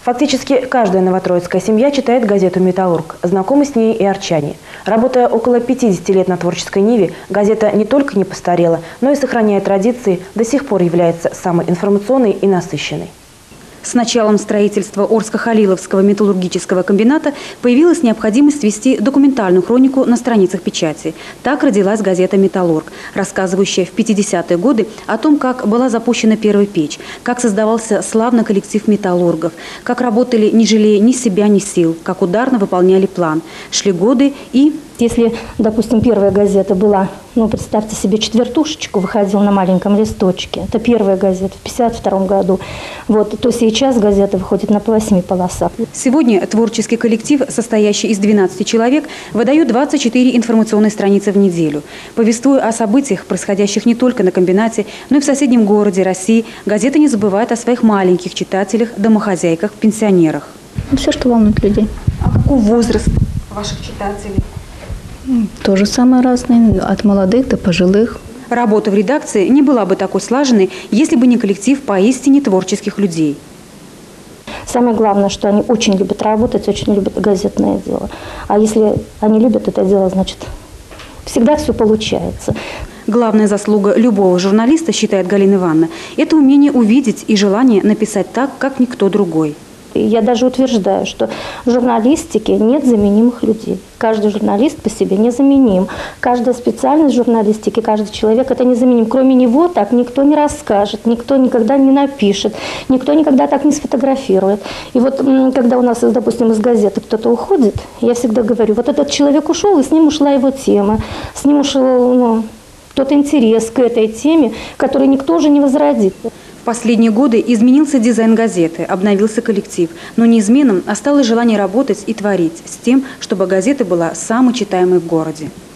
Фактически каждая новотроицкая семья читает газету «Металлург». Знакомы с ней и арчане. Работая около 50 лет на творческой ниве, газета не только не постарела, но и, сохраняя традиции, до сих пор является самой информационной и насыщенной. С началом строительства Орско-Халиловского металлургического комбината появилась необходимость вести документальную хронику на страницах печати. Так родилась газета «Металлург», рассказывающая в 50-е годы о том, как была запущена первая печь, как создавался славный коллектив металлургов, как работали, не жалея ни себя, ни сил, как ударно выполняли план. Шли годы и... Если, допустим, первая газета была, представьте себе, четвертушечку выходила на маленьком листочке. Это первая газета в 1952 году. То сейчас газета выходит на 8 полосах. Сегодня творческий коллектив, состоящий из 12 человек, выдает 24 информационные страницы в неделю. Повествуя о событиях, происходящих не только на комбинате, но и в соседнем городе России, газета не забывает о своих маленьких читателях, домохозяйках, пенсионерах. Все, что волнует людей. А какой возраст ваших читателей? Тоже самое разное, от молодых до пожилых. Работа в редакции не была бы такой слаженной, если бы не коллектив поистине творческих людей. Самое главное, что они очень любят работать, очень любят газетное дело. А если они любят это дело, значит, всегда все получается. Главная заслуга любого журналиста, считает Галина Ивановна, это умение увидеть и желание написать так, как никто другой. Я даже утверждаю, что в журналистике нет заменимых людей. Каждый журналист по себе незаменим. Каждая специальность журналистики, каждый человек – это незаменим. Кроме него так никто не расскажет, никто никогда не напишет, никто никогда так не сфотографирует. И когда у нас, допустим, из газеты кто-то уходит, я всегда говорю, этот человек ушел, и с ним ушла его тема, с ним ушел тот интерес к этой теме, который никто уже не возродит. В последние годы изменился дизайн газеты, обновился коллектив, но неизменным осталось желание работать и творить с тем, чтобы газета была самой читаемой в городе.